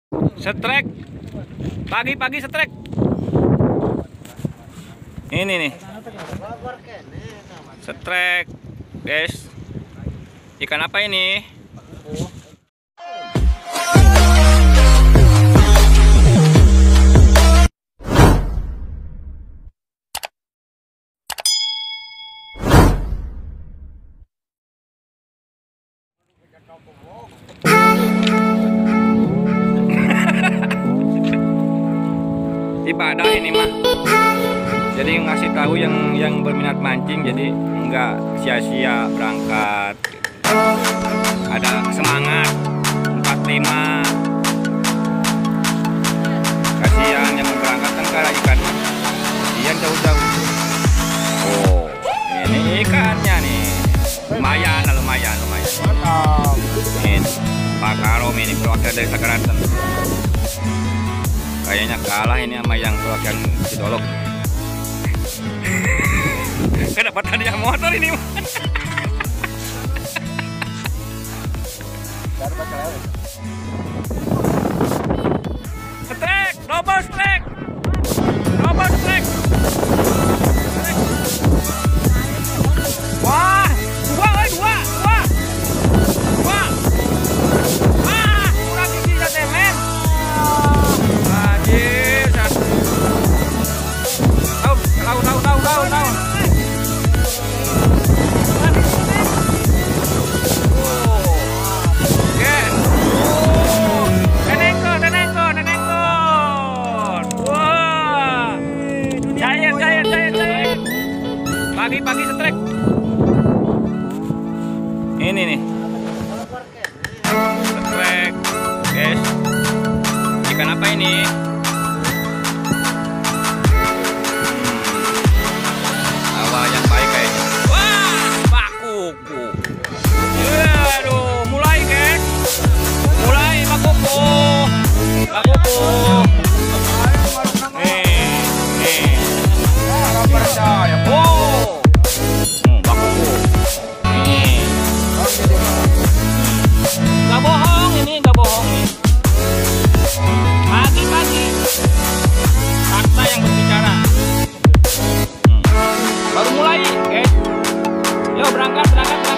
Setrek. Pagi-pagi setrek. Ini nih. Setrek, guys. Ikan apa ini? Ibadah ini mah. Jadi ngasih tahu yang berminat mancing, jadi nggak sia-sia berangkat. Ada semangat 45. Kasihan yang mau berangkat kan karena ikan. Kasihan jauh-jauh. Oh, ini ikannya nih. Lumayan lah, lumayan. Mantap. Ini Pak Karom ini perwakilan dari Sakaratan. Kayaknya kalah ini sama yang perwakilan Sidolog. Kedapatan yang motor ini. Strek, double strek. Double strek. Wah, dua. Wah, kurang tinggi ya temen. Anjir, satu. Tahu. Pagi-pagi setrek. Ini nih. Setrek, guys. Ikan apa ini? Awal yang baik kayaknya. Wah, Pak Kuku. Aduh, mulai guys. Mulai Pak Kuku. Pak Kuku. Nggak bohong nih. Pagi-pagi fakta yang berbicara. Baru mulai, guys. Yuk berangkat.